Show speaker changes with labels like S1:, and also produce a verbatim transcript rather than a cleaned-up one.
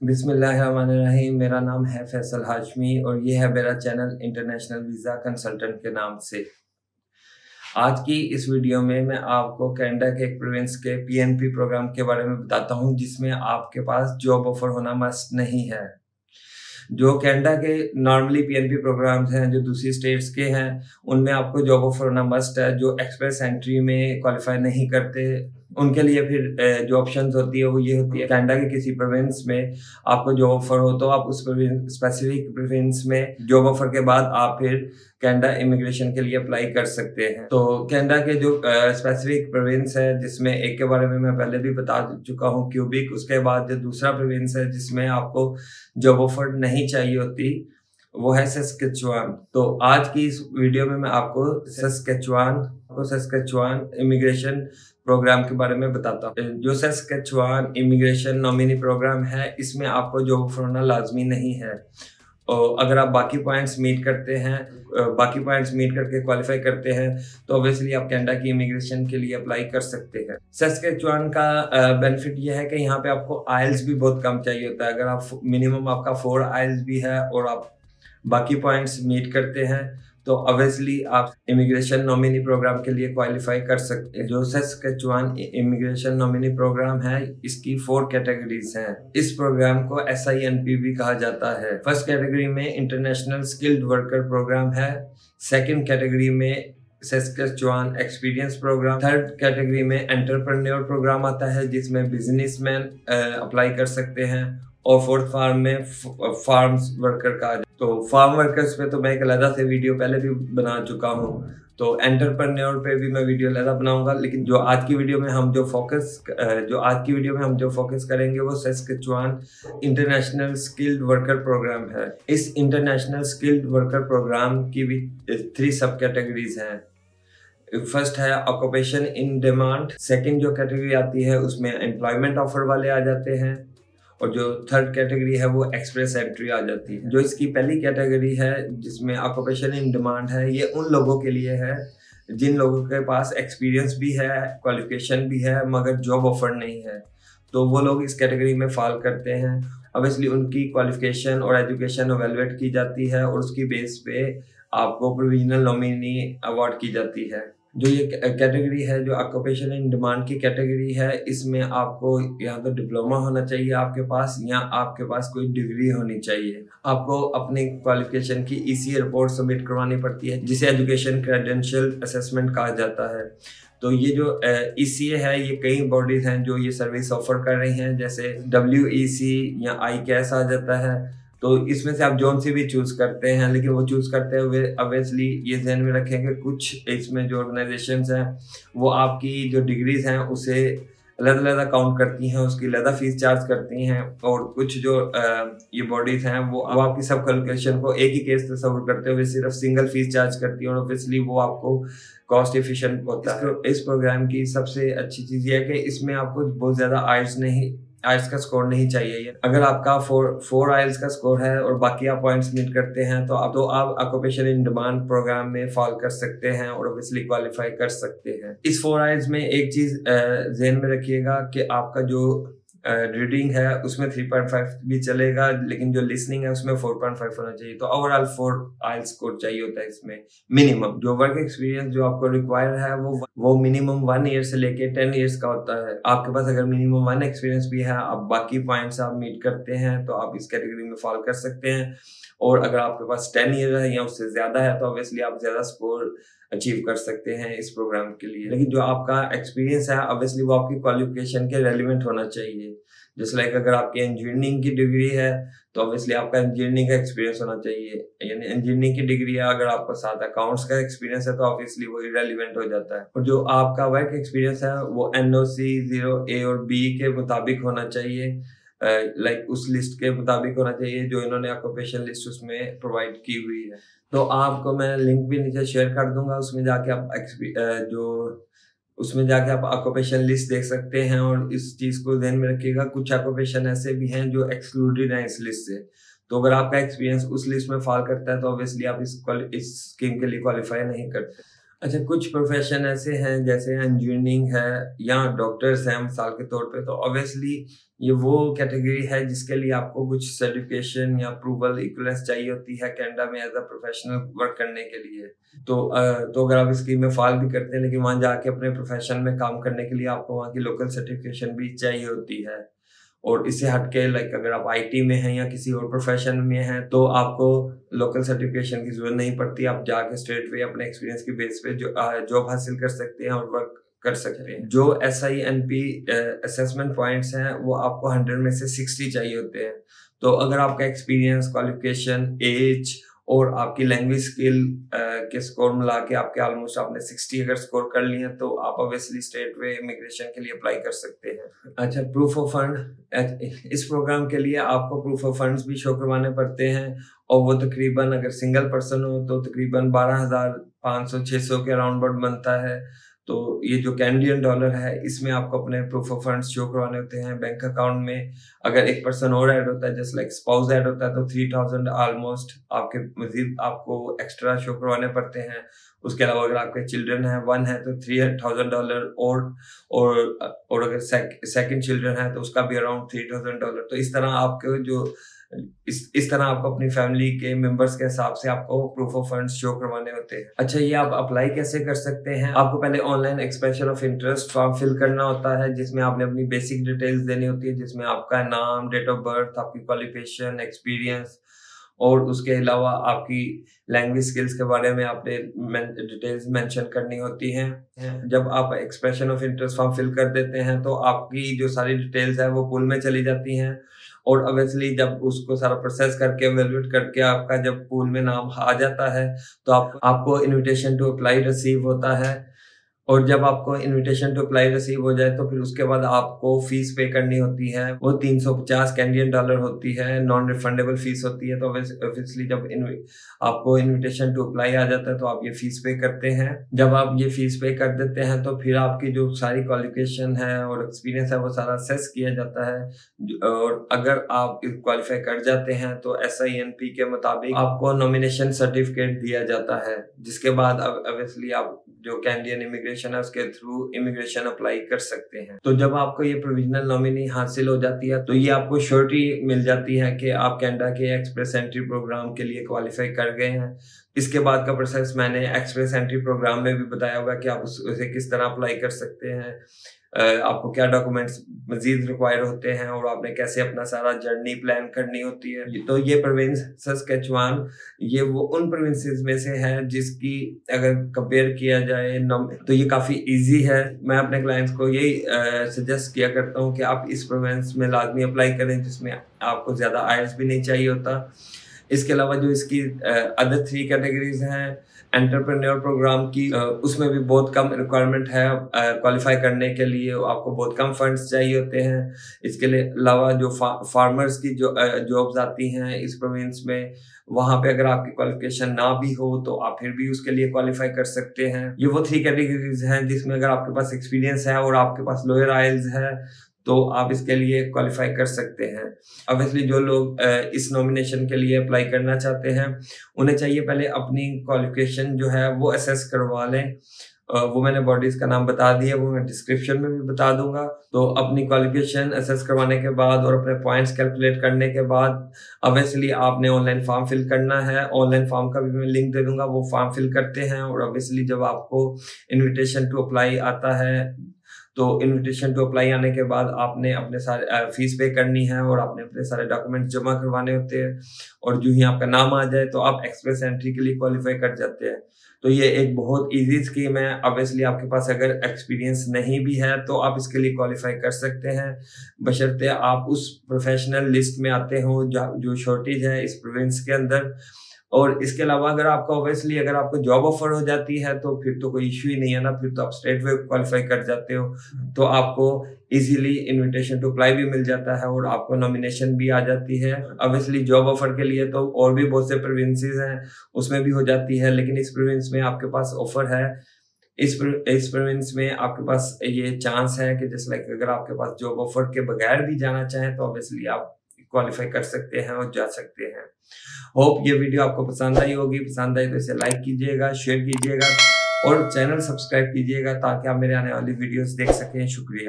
S1: बिस्मिल्लाहिर्रहमानिर्रहीम। मेरा नाम है फैसल हाशमी और ये है मेरा चैनल इंटरनेशनल वीज़ा कंसल्टेंट के नाम से। आज की इस वीडियो में मैं आपको कनाडा के एक प्रोविंस के पीएनपी प्रोग्राम के बारे में बताता हूँ, जिसमें आपके पास जॉब ऑफर होना मस्ट नहीं है। जो कनाडा के नॉर्मली पीएनपी प्रोग्राम्स हैं जो दूसरी स्टेट्स के हैं, उनमें आपको जॉब ऑफर होना मस्ट है। जो एक्सप्रेस एंट्री में क्वालिफाई नहीं करते, उनके लिए फिर जो ऑप्शंस होती है वो ये होती है, कनाडा के किसी प्रोविंस में आपको जॉब ऑफर हो तो आप उस स्पेसिफिक प्रोविंस में जॉब ऑफर के बाद आप फिर कनाडा इमिग्रेशन के लिए अप्लाई कर सकते हैं। तो कनाडा के जो स्पेसिफिक प्रोविंस है, जिसमें एक के बारे में मैं पहले भी बता चुका हूँ, क्यूबिक। उसके बाद जो दूसरा प्रोविंस है जिसमें आपको जॉब ऑफर नहीं चाहिए होती, वो है सस्केचुआन। तो आज की इस वीडियो में मैं आपको सस्केचुआन को सस्केचुआन इमिग्रेशन प्रोग्राम के बारे में बताता हूँ। जो सस्केचुआन इमिग्रेशन नॉमिनी प्रोग्राम है, इसमें आपको जॉब ऑफर होना लाजमी नहीं है। और अगर आप बाकी पॉइंट्स मीट करते हैं, बाकी पॉइंट्स मीट करके क्वालिफाई करते हैं, तो ऑब्वियसली आप कनाडा की इमिग्रेशन के लिए अप्लाई कर सकते हैं। सस्केचुआन का बेनिफिट यह है कि यहाँ पे आपको आइल्स भी बहुत कम चाहिए होता है। अगर आप मिनिमम आपका फोर आइल्स भी है और आप बाकी पॉइंट्स मीट करते हैं, तो ऑब्वियसली आप इमिग्रेशन नॉमिनी प्रोग्राम के लिए क्वालिफाई कर सकते हैं। जो सस्केचुआन इमिग्रेशन नॉमिनी प्रोग्राम है, इसकी फोर कैटेगरीज हैं। इस प्रोग्राम को एस आई एन पी भी कहा जाता है। फर्स्ट कैटेगरी में इंटरनेशनल स्किल्ड वर्कर प्रोग्राम है। सेकेंड कैटेगरी में Saskatchewan experience programme. Third category में एंटरप्रेन्योर प्रोग्राम आता है, जिसमें बिजनेसमैन अप्लाई कर सकते हैं। और फोर्थ फार्म में फार्म्स वर्कर का। तो फार्म वर्कर्स पे तो मैं एक अलग से वीडियो पहले भी बना चुका हूँ, तो एंटरप्रेन्योर पे भी मैं वीडियो अलग बनाऊंगा। लेकिन जो आज की वीडियो में हम जो फोकस जो आज की वीडियो में हम जो फोकस करेंगे वो Saskatchewan international skilled worker programme है। इस इंटरनेशनल स्किल्ड वर्कर प्रोग्राम की भी थ्री सब कैटेगरीज हैं। फर्स्ट है ऑक्यूपेशन इन डिमांड। सेकंड जो कैटेगरी आती है उसमें एम्प्लॉयमेंट ऑफर वाले आ जाते हैं। और जो थर्ड कैटेगरी है वो एक्सप्रेस एंट्री आ जाती है। जो इसकी पहली कैटेगरी है जिसमें ऑक्यूपेशन इन डिमांड है, ये उन लोगों के लिए है जिन लोगों के पास एक्सपीरियंस भी है, क्वालिफिकेशन भी है, मगर जॉब ऑफर नहीं है। तो वो लोग इस कैटेगरी में फॉल करते हैं। ऑब्वियसली उनकी क्वालिफिकेशन और एजुकेशन एवेलुएट की जाती है और उसकी बेस पे आपको प्रोविजनल नॉमिनी अवार्ड की जाती है। जो ये कैटेगरी है, जो ऑक्यूपेशन इन डिमांड की कैटेगरी है, इसमें आपको या तो डिप्लोमा होना चाहिए आपके पास, या आपके पास कोई डिग्री होनी चाहिए। आपको अपनी क्वालिफिकेशन की ईसी रिपोर्ट सबमिट करवानी पड़ती है, जिसे एजुकेशन क्रेडेंशियल असेसमेंट कहा जाता है। तो ये जो ईसीए है, ये कई बॉडीज हैं जो ये सर्विस ऑफर कर रही हैं, जैसे डब्ल्यू ई सी या आई कैस आ जाता है। तो इसमें से आप जोन सी भी चूज करते हैं, लेकिन वो चूज करते हुए ऑब्वियसली ये ध्यान में रखेंगे कुछ इसमें जो ऑर्गेनाइजेशंस हैं वो आपकी जो डिग्रीज हैं उसे अलग अलग काउंट करती हैं, उसकी अलग फीस चार्ज करती हैं। और कुछ जो आ, ये बॉडीज हैं वो अब आपकी सब कैलकुलेशन को एक ही केस तस्वीर करते हुए सिर्फ सिंगल फीस चार्ज करती है, और ऑब्वियसली वो आपको कॉस्ट एफिशिएंट होता है। इस प्रोग्राम की सबसे अच्छी चीज ये है कि इसमें आपको बहुत ज्यादा आइल्स नहीं आइल्स का स्कोर नहीं चाहिए। अगर आपका फोर फोर आइल्स का स्कोर है और बाकी आप पॉइंट्स मीट करते हैं, तो आप तो आप ऑक्यूपेशन इन डिमांड प्रोग्राम में फॉल कर सकते हैं और ऑब्वियसली क्वालिफाई कर सकते हैं। इस फोर आइल्स में एक चीज ध्यान में रखिएगा कि आपका जो रीडिंग है उसमें थ्री पॉइंट फाइव भी चलेगा, लेकिन जो लिसनिंग है उसमें फोर पॉइंट फाइव होना चाहिए। तो ओवरऑल फोर आइल्स स्कोर चाहिए होता है इसमें मिनिमम। जो वर्क एक्सपीरियंस जो आपको रिक्वायर है वो वो मिनिमम वन ईयर से लेके टेन ईयर्स का होता है। आपके पास अगर मिनिमम वन एक्सपीरियंस भी है, आप बाकी पॉइंट्स आप मीट करते हैं, तो आप इस कैटेगरी में फॉल कर सकते हैं। और अगर आपके पास टेन ईयर है या उससे ज्यादा है, तो ऑब्वियसली आप ज्यादा स्कोर अचीव कर सकते हैं इस प्रोग्राम के लिए। लेकिन जो आपका एक्सपीरियंस है ऑब्वियसली वो आपकी क्वालिफिकेशन के रेलिवेंट होना चाहिए। जैसे लाइक अगर आपकी इंजीनियरिंग की डिग्री है, तो ऑब्वियसली आपका इंजीनियरिंग का एक्सपीरियंस होना चाहिए। यानी इंजीनियरिंग की डिग्री है, अगर आपके साथ अकाउंट्स का एक्सपीरियंस है, तो ऑब्वियसली वो इरेलीवेंट हो जाता है। और जो आपका वर्क एक्सपीरियंस है वो एन ओ सी जीरो ए और बी के मुताबिक होना चाहिए, लाइक uh, like उस लिस्ट के मुताबिक होना चाहिए जो इन्होंने ऑक्यूपेशन लिस्ट उसमें प्रोवाइड की हुई है। तो आपको मैं लिंक भी नीचे शेयर कर दूंगा, उसमें जाके आप uh, जो उसमें जाके आप ऑक्यूपेशन लिस्ट देख सकते हैं। और इस चीज को ध्यान में रखिएगा, कुछ ऑक्यूपेशन ऐसे भी हैं जो एक्सक्लूडेड हैं इस लिस्ट से। तो अगर आपका एक्सपीरियंस उस लिस्ट में फॉल करता है, तो ऑब्वियसली आप इस इस स्कीम के लिए क्वालिफाई नहीं करते। अच्छा, कुछ प्रोफेशन ऐसे हैं जैसे इंजीनियरिंग है या डॉक्टर्स हैं मिसाल के तौर पे, तो ऑब्वियसली ये वो कैटेगरी है जिसके लिए आपको कुछ सर्टिफिकेशन या अप्रूवल इक्विवेलेंस चाहिए होती है कनाडा में एज अ प्रोफेशनल वर्क करने के लिए। तो अ, तो अगर आप इस स्कीम में फाल भी करते हैं लेकिन वहाँ जाके अपने प्रोफेशन में काम करने के लिए आपको वहाँ की लोकल सर्टिफिकेशन भी चाहिए होती है। और इससे हटके लाइक अगर आप आईटी में हैं या किसी और प्रोफेशन में हैं तो आपको लोकल सर्टिफिकेशन की जरूरत नहीं पड़ती। आप जाके स्ट्रेट वे अपने एक्सपीरियंस की बेस पे जो जॉब हासिल कर सकते हैं और वर्क कर सकते हैं। जो S I N P assessment points हैं वो आपको हंड्रेड में से सिक्सटी चाहिए होते हैं। तो अगर आपका एक्सपीरियंस, क्वालिफिकेशन, एज और आपकी लैंग्वेज स्किल के स्कोर मिला के आपके ऑलमोस्ट आपने सिक्सटी अगर स्कोर कर लिए तो आप ऑब्वियसली स्टेट वे इमिग्रेशन के लिए अप्लाई कर सकते हैं। अच्छा, प्रूफ ऑफ फंड, इस प्रोग्राम के लिए आपको प्रूफ ऑफ फंड्स भी शो करवाने पड़ते हैं और वो तकरीबन अगर सिंगल पर्सन हो तो तकरीबन बारह हजार पाँच सौ छह सौ के अराउंड बर्ड बनता है। तो ये जो कैनेडियन डॉलर है इसमें आपको अपने प्रूफ ऑफ फंड्स शो करवाने होते हैं बैंक अकाउंट में। अगर एक पर्सन और ऐड होता है जस्ट लाइक स्पाउस ऐड होता है तो थ्री थाउजेंड ऑलमोस्ट आपके मजीद आपको एक्स्ट्रा शो करवाने पड़ते हैं। उसके अलावा अगर आपके चिल्ड्रन है वन है तो थ्री थाउजेंड डॉलर और और और अगर सेकंड चिल्ड्रन है तो उसका भी अराउंड थ्री थाउजेंड डॉलर। तो इस तरह आपके जो इस इस तरह आपको अपनी फैमिली के मेंबर्स के हिसाब से आपको प्रूफ ऑफ फंड्स शो करवाने होते हैं। अच्छा, ये आप अप्लाई कैसे कर सकते हैं? आपको पहले online expression of interest form fill करना होता है जिसमें आपने अपनी बेसिक डिटेल्स देनी होती है, जिसमें आपका नाम, डेट ऑफ बर्थ, आपकी क्वालिफिकेशन, एक्सपीरियंस और उसके अलावा आपकी लैंग्वेज स्किल्स के बारे में आपने डिटेल्स मेंशन करनी होती हैं। जब आप expression of interest form fill कर देते हैं तो आपकी जो सारी डिटेल्स है वो पूल में चली जाती हैं और ऑब्वियसली जब उसको सारा प्रोसेस करके एवेलुएट करके आपका जब पूल में नाम आ जाता है तो आप, आपको इनविटेशन टू अप्लाई रिसीव होता है। और जब आपको इनविटेशन टू अप्लाई रिसीव हो जाए तो फिर उसके बाद आपको फीस पे करनी होती है। वो तीन सौ पचास कैनेडियन डॉलर होती है, नॉन रिफंडेबल फीस होती है। तो ऑब्वियसली जब इन, आपको इनविटेशन टू अप्लाई आ जाता है तो आप ये फीस पे करते हैं। जब आप ये फीस पे कर देते हैं तो फिर आपकी जो सारी क्वालिफिकेशन है और एक्सपीरियंस है वो सारा असेस किया जाता है और अगर आप क्वालिफाई कर जाते हैं तो एस आई एन पी के मुताबिक आपको नॉमिनेशन सर्टिफिकेट दिया जाता है, जिसके बाद ऑब्वियसली आप जो कैनेडियन इमिग्रेशन है उसके थ्रू इमिग्रेशन अप्लाई कर सकते हैं। तो जब आपको ये प्रोविजनल नॉमिनी हासिल हो जाती है तो ये आपको श्योरिटी मिल जाती है कि आप कनाडा के एक्सप्रेस एंट्री प्रोग्राम के लिए क्वालिफाई कर गए हैं। इसके बाद का प्रोसेस मैंने एक्सप्रेस एंट्री प्रोग्राम में भी बताया होगा कि आप उसे किस तरह अप्लाई कर सकते हैं, आपको क्या डॉक्यूमेंट्स मजीद रिक्वायर होते हैं और आपने कैसे अपना सारा जर्नी प्लान करनी होती है। तो ये प्रोविंस सस्केचुआन ये वो उन प्रोविंसेस में से है जिसकी अगर कंपेयर किया जाए तो ये काफ़ी इजी है। मैं अपने क्लाइंट्स को यही सजेस्ट किया करता हूँ कि आप इस प्रोविंस में लाजमी अप्लाई करें जिसमें आपको ज़्यादा आइल्स भी नहीं चाहिए होता। इसके अलावा जो इसकी अदर थ्री कैटेगरीज हैं एंटरप्रेन्योर प्रोग्राम की, उसमें भी बहुत कम रिक्वायरमेंट है क्वालिफाई करने के लिए, आपको बहुत कम फंड्स चाहिए होते हैं। इसके अलावा जो फा, फार्मर्स की जो जॉब्स आती हैं इस प्रोविंस में, वहाँ पे अगर आपकी क्वालिफिकेशन ना भी हो तो आप फिर भी उसके लिए क्वालिफाई कर सकते हैं। ये वो थ्री कैटेगरीज हैं जिसमें अगर आपके पास एक्सपीरियंस है और आपके पास लोअर आइल्स है तो आप इसके लिए क्वालिफाई कर सकते हैं। ऑब्वियसली जो लोग इस नॉमिनेशन के लिए अप्लाई करना चाहते हैं उन्हें चाहिए पहले अपनी क्वालिफिकेशन जो है वो असेस करवा लें। वो मैंने बॉडीज का नाम बता दिया, वो मैं डिस्क्रिप्शन में भी बता दूंगा। तो अपनी क्वालिफिकेशन असेस करवाने के बाद और अपने पॉइंट्स कैलकुलेट करने के बाद ऑब्वियसली आपने ऑनलाइन फॉर्म फिल करना है। ऑनलाइन फॉर्म का भी मैं लिंक दे दूंगा, वो फॉर्म फिल करते हैं और ऑब्वियसली जब आपको इन्विटेशन टू अप्लाई आता है तो इनविटेशन टू अप्लाई आने के बाद आपने अपने सारे फीस पे करनी है और आपने अपने सारे डॉक्यूमेंट जमा करवाने होते हैं और जो ही आपका नाम आ जाए तो आप एक्सप्रेस एंट्री के लिए क्वालिफाई कर जाते हैं। तो ये एक बहुत इजी स्कीम है। ऑब्वियसली आपके पास अगर एक्सपीरियंस नहीं भी है तो आप इसके लिए क्वालिफाई कर सकते हैं, बशर्ते आप उस प्रोफेशनल लिस्ट में आते हो जो शॉर्टेज है इस प्रोविंस के अंदर। और इसके अलावा अगर आपको ऑब्वियसली अगर आपको जॉब ऑफर हो जाती है तो फिर तो कोई इश्यू ही नहीं है ना, फिर तो आप स्ट्रेट वे क्वालिफाई कर जाते हो। तो आपको इजीली इनविटेशन टू अप्लाई भी मिल जाता है और आपको नॉमिनेशन भी आ जाती है। ऑब्वियसली जॉब ऑफर के लिए तो और भी बहुत से प्रोविंसेस हैं उसमें भी हो जाती है, लेकिन इस प्रोविंस में आपके पास ऑफर है। इस इस प्रोविंस में आपके पास ये चांस है कि जैसे लाइक अगर आपके पास जॉब ऑफर के बगैर भी जाना चाहें तो ऑब्वियसली आप क्वालिफाई कर सकते हैं और जा सकते हैं। होप ये वीडियो आपको पसंद आई होगी। पसंद आई तो इसे लाइक कीजिएगा, शेयर कीजिएगा और चैनल सब्सक्राइब कीजिएगा ताकि आप मेरे आने वाली वीडियोस देख सकें। शुक्रिया।